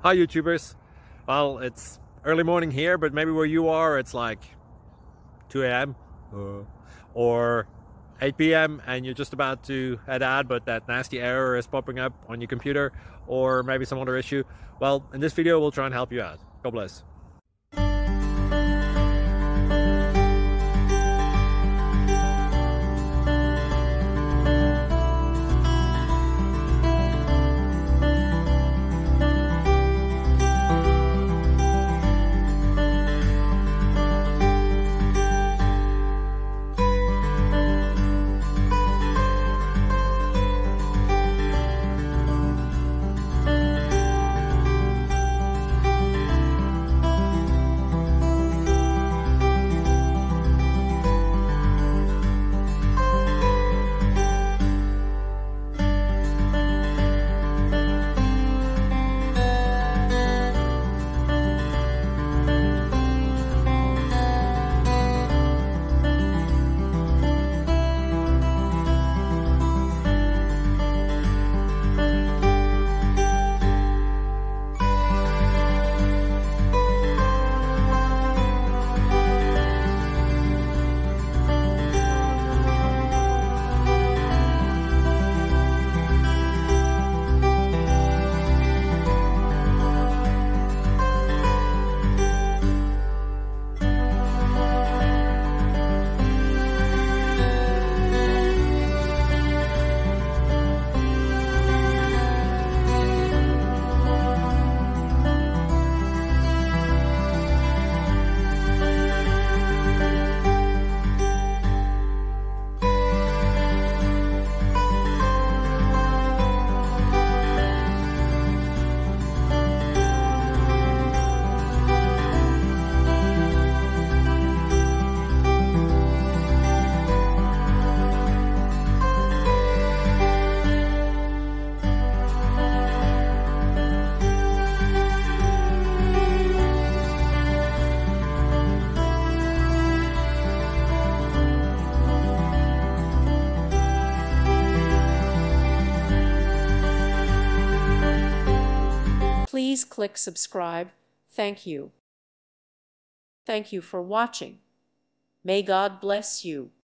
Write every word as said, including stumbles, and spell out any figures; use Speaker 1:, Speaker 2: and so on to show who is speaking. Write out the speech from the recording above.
Speaker 1: Hi YouTubers. Well, it's early morning here, but maybe where you are it's like two A M uh, or eight P M and you're just about to head out, but that nasty error is popping up on your computer, or maybe some other issue. Well, in this video we'll try and help you out. God bless.
Speaker 2: Please click subscribe. Thank you. Thank you for watching. May God bless you.